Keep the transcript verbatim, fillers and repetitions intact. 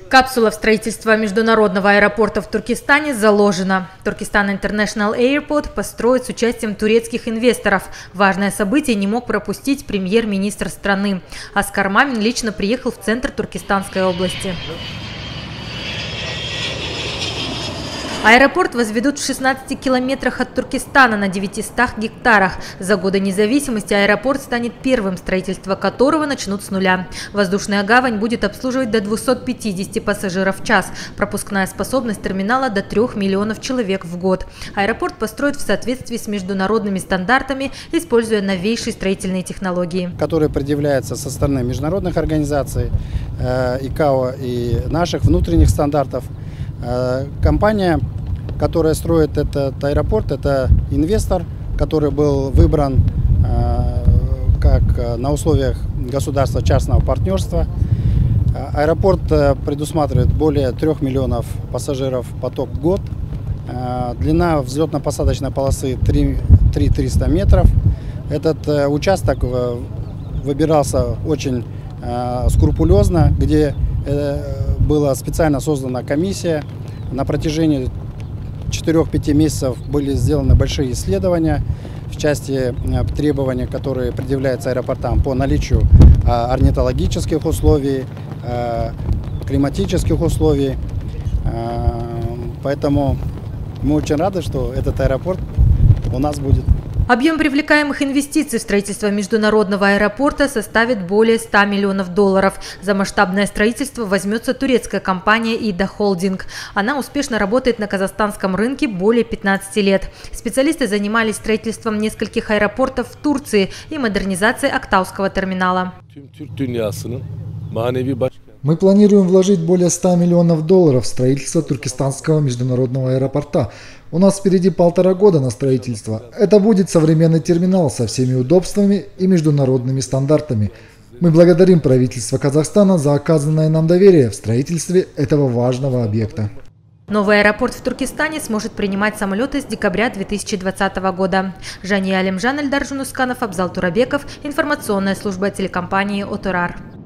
Капсула в строительство международного аэропорта в Туркестане заложена. Turkestan International Airport построят с участием турецких инвесторов. Важное событие не мог пропустить премьер-министр страны. Аскар Мамин лично приехал в центр Туркестанской области. Аэропорт возведут в шестнадцати километрах от Туркестана на девятистах гектарах. За годы независимости аэропорт станет первым, строительство которого начнут с нуля. Воздушная гавань будет обслуживать до двухсот пятидесяти пассажиров в час. Пропускная способность терминала до трёх миллионов человек в год. Аэропорт построят в соответствии с международными стандартами, используя новейшие строительные технологии, которые предъявляются со стороны международных организаций, э, ИКАО и наших внутренних стандартов. Компания, которая строит этот аэропорт, это инвестор, который был выбран как на условиях государственно-частного партнерства. Аэропорт предусматривает более трёх миллионов пассажиров поток в год. Длина взлетно-посадочной полосы три тысячи триста метров. Этот участок выбирался очень скрупулезно, где была специально создана комиссия. На протяжении четырёх-пяти месяцев были сделаны большие исследования в части требований, которые предъявляются аэропортам по наличию орнитологических условий, климатических условий. Поэтому мы очень рады, что этот аэропорт у нас будет. Объем привлекаемых инвестиций в строительство международного аэропорта составит более ста миллионов долларов. За масштабное строительство возьмется турецкая компания «Ида Холдинг». Она успешно работает на казахстанском рынке более пятнадцати лет. Специалисты занимались строительством нескольких аэропортов в Турции и модернизацией Актауского терминала. Мы планируем вложить более ста миллионов долларов в строительство Туркестанского международного аэропорта. У нас впереди полтора года на строительство. Это будет современный терминал со всеми удобствами и международными стандартами. Мы благодарим правительство Казахстана за оказанное нам доверие в строительстве этого важного объекта. Новый аэропорт в Туркестане сможет принимать самолеты с декабря две тысячи двадцатого года. Жания Алимжан, Эльдар Жунусканов, Абзал Турабеков. Информационная служба телекомпании «Оторар».